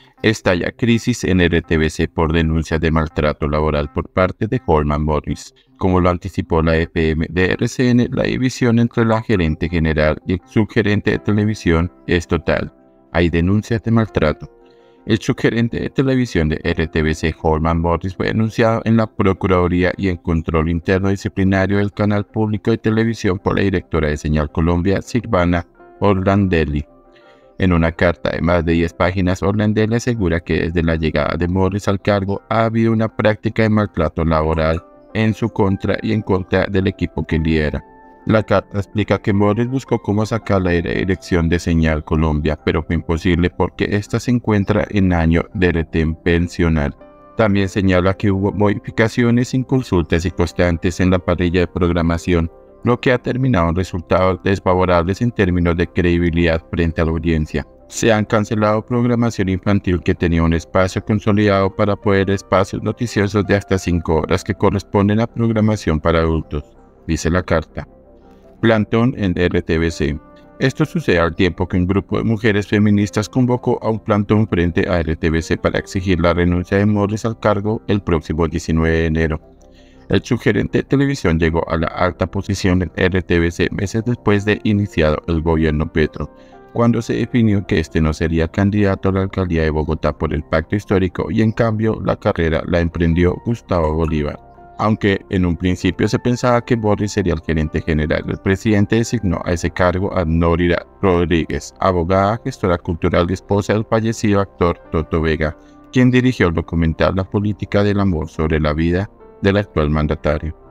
Estalla crisis en RTBC por denuncias de maltrato laboral por parte de Holman Morris. Como lo anticipó la FM de RCN, la división entre la gerente general y el subgerente de televisión es total. Hay denuncias de maltrato. El subgerente de televisión de RTBC, Holman Morris, fue denunciado en la Procuraduría y en Control Interno Disciplinario del Canal Público de Televisión por la directora de Señal Colombia, Silvana Orlandelli. En una carta de más de 10 páginas, Orlandelli asegura que desde la llegada de Morris al cargo ha habido una práctica de maltrato laboral en su contra y en contra del equipo que lidera. La carta explica que Morris buscó cómo sacarla de la dirección de Señal Colombia, pero fue imposible porque ésta se encuentra en año de retén pensional. También señala que hubo modificaciones sin consultas y constantes en la parrilla de programación, lo que ha terminado en resultados desfavorables en términos de credibilidad frente a la audiencia. Se han cancelado programación infantil que tenía un espacio consolidado para poder espacios noticiosos de hasta 5 horas que corresponden a programación para adultos, dice la carta. Plantón en RTBC. Esto sucede al tiempo que un grupo de mujeres feministas convocó a un plantón frente a RTBC para exigir la renuncia de Morris al cargo el próximo 19 de enero. El subgerente de televisión llegó a la alta posición en RTBC meses después de iniciado el gobierno Petro, cuando se definió que este no sería candidato a la alcaldía de Bogotá por el pacto histórico y en cambio la carrera la emprendió Gustavo Bolívar. Aunque en un principio se pensaba que Morris sería el gerente general, el presidente designó a ese cargo a Nórida Rodríguez, abogada, gestora cultural y esposa del fallecido actor Toto Vega, quien dirigió el documental La política del amor sobre la vida del actual mandatario.